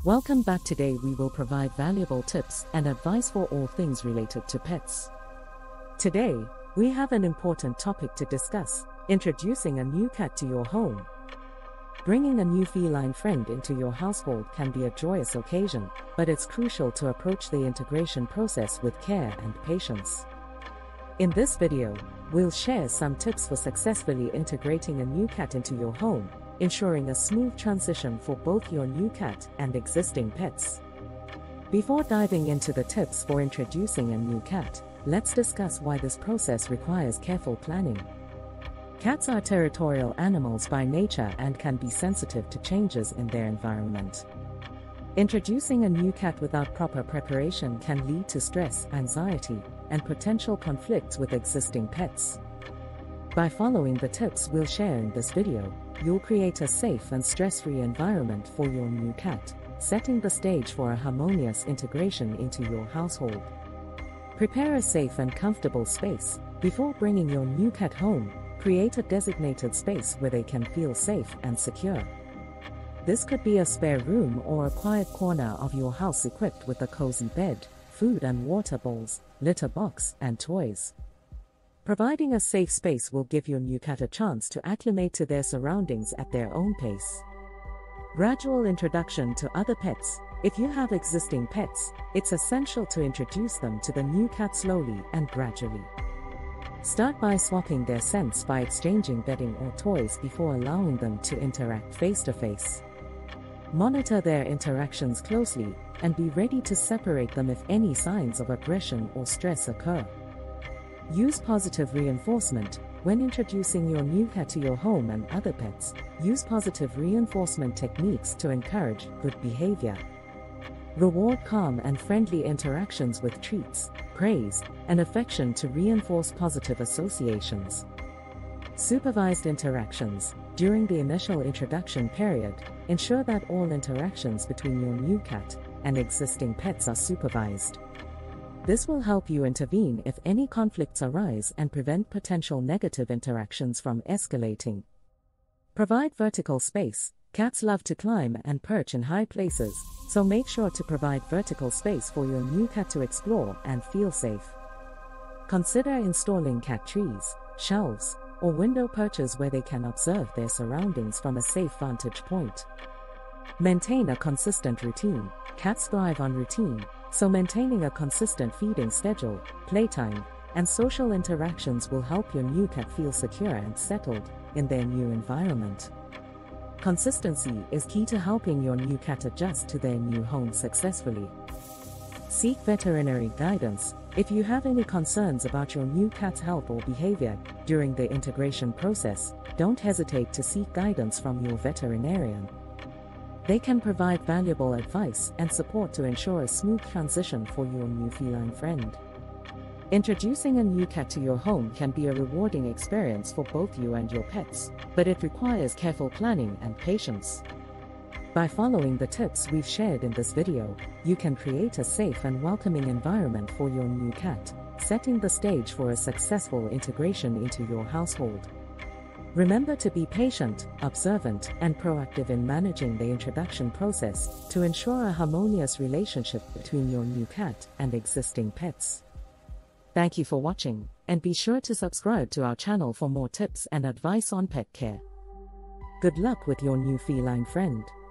Welcome back. Today we will provide valuable tips and advice for all things related to pets. Today, we have an important topic to discuss: introducing a new cat to your home. Bringing a new feline friend into your household can be a joyous occasion, but it's crucial to approach the integration process with care and patience. In this video, we'll share some tips for successfully integrating a new cat into your home, ensuring a smooth transition for both your new cat and existing pets. Before diving into the tips for introducing a new cat, let's discuss why this process requires careful planning. Cats are territorial animals by nature and can be sensitive to changes in their environment. Introducing a new cat without proper preparation can lead to stress, anxiety, and potential conflicts with existing pets. By following the tips we'll share in this video, you'll create a safe and stress-free environment for your new cat, setting the stage for a harmonious integration into your household. Prepare a safe and comfortable space. Before bringing your new cat home, create a designated space where they can feel safe and secure. This could be a spare room or a quiet corner of your house equipped with a cozy bed, food and water bowls, litter box, and toys. Providing a safe space will give your new cat a chance to acclimate to their surroundings at their own pace. Gradual introduction to other pets. If you have existing pets, it's essential to introduce them to the new cat slowly and gradually. Start by swapping their scents by exchanging bedding or toys before allowing them to interact face-to-face. Monitor their interactions closely and be ready to separate them if any signs of aggression or stress occur. Use positive reinforcement. When introducing your new cat to your home and other pets, use positive reinforcement techniques to encourage good behavior. Reward calm and friendly interactions with treats, praise, and affection to reinforce positive associations. Supervised interactions. During the initial introduction period, ensure that all interactions between your new cat and existing pets are supervised. This will help you intervene if any conflicts arise and prevent potential negative interactions from escalating. Provide vertical space. Cats love to climb and perch in high places, so make sure to provide vertical space for your new cat to explore and feel safe. Consider installing cat trees, shelves, or window perches where they can observe their surroundings from a safe vantage point. Maintain a consistent routine. Cats thrive on routine, so maintaining a consistent feeding schedule, playtime, and social interactions will help your new cat feel secure and settled in their new environment. Consistency is key to helping your new cat adjust to their new home successfully. Seek veterinary guidance. If you have any concerns about your new cat's health or behavior during the integration process, don't hesitate to seek guidance from your veterinarian. They can provide valuable advice and support to ensure a smooth transition for your new feline friend. Introducing a new cat to your home can be a rewarding experience for both you and your pets, but it requires careful planning and patience. By following the tips we've shared in this video, you can create a safe and welcoming environment for your new cat, setting the stage for a successful integration into your household. Remember to be patient, observant, and proactive in managing the introduction process to ensure a harmonious relationship between your new cat and existing pets. Thank you for watching, and be sure to subscribe to our channel for more tips and advice on pet care. Good luck with your new feline friend.